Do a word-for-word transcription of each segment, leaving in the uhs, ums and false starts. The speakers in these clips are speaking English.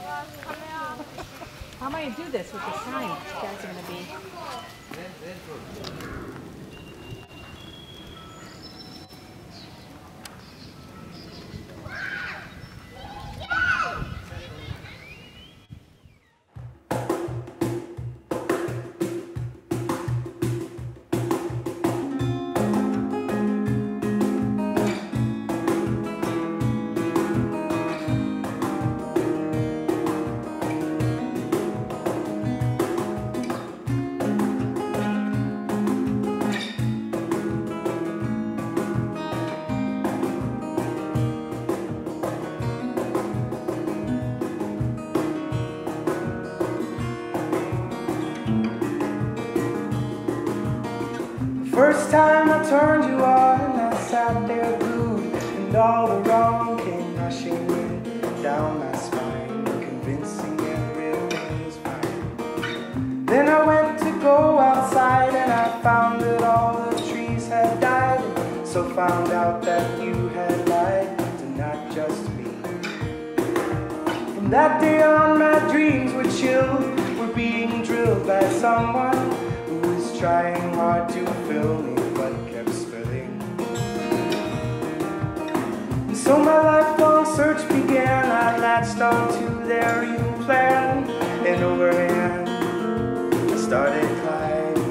How am I going to do this with the sign? You guys are going to be... First time I turned you on, I sat there glued, and all the wrong came rushing in down my spine, convincing everything was fine. Then I went to go outside, and I found that all the trees had died, so found out that you had lied to not just me. From that day on, my dreams were chilled, were being drilled by someone who was trying hard to fill me, but kept spilling. And so my lifelong search began. I latched onto their evil plan, and overhand I started climbing.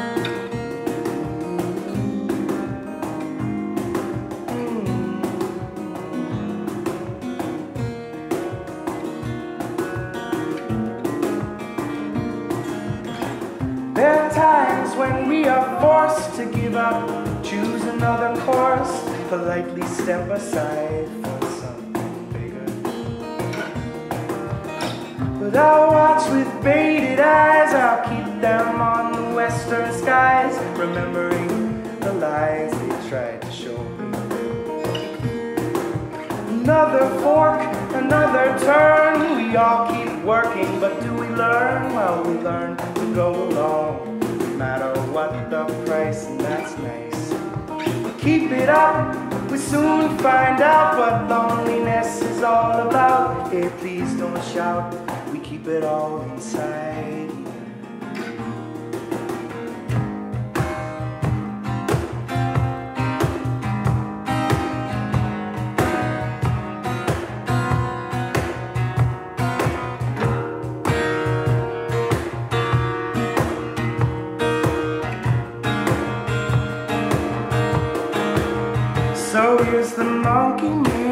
There are times when we are forced to give up, choose another course, politely step aside for something bigger. But I'll watch with bated eyes, I'll keep them on the western skies, remembering the lies they tried to show me. Another fork, another turn, we all keep working, but do we learn? Well, we learn to go along, no matter what the price, and that's nice. Keep it up, we soon find out what loneliness is all about. Hey, please don't shout, we keep it all inside. So here's the monkey man.